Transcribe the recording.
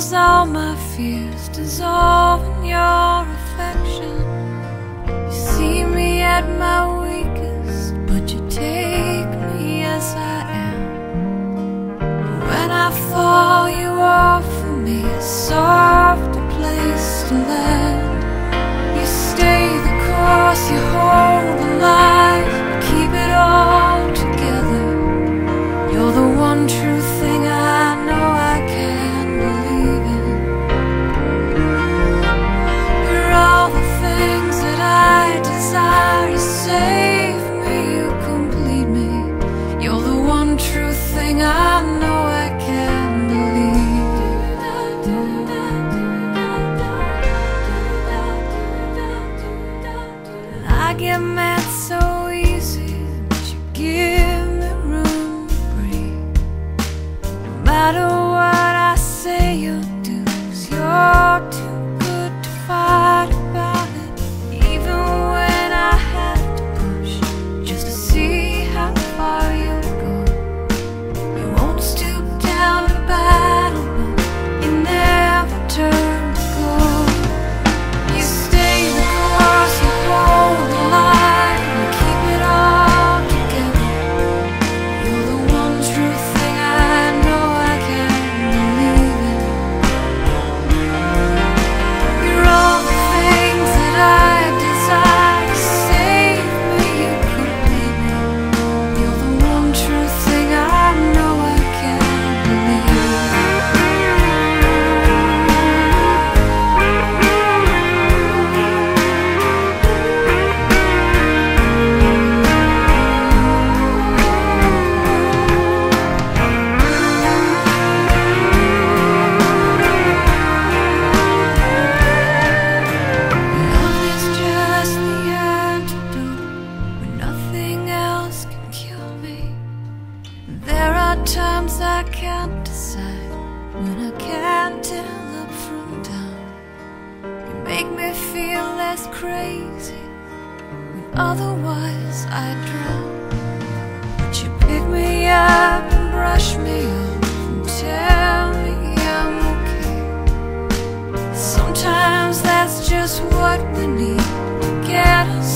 Sometimes all my fears dissolve in your affection. You see me at my weakest, but you take me as I am. When I fall, you offer me a softer place to land. You stay the course, you hold the line, you keep it all together. You're the one true thing I know I can believe in. You're all the things that I desire. You save me, you complete me. You're the one true thing I know I can believe. I get mad so easy, but you give me room to breathe. No matter what I say you'll do, 'cause you're too good to fight about it. Even when I have to push just to see how far you'll go. You won't stoop down to battle, but you never turn to gold. You stay the course, you hold the line, you keep it all together. You're the one true thing I know I can believe in. You're all the things that I desire. You save me, you complete me. You're the one true thing I know I can believe. Love is just the antidote when nothing else can kill me. There are times I can't decide, when I can't tell up from down. You make me feel less crazy when otherwise I drown. But you pick me up and brush me off and tell me I'm okay. Sometimes that's just what we need to get us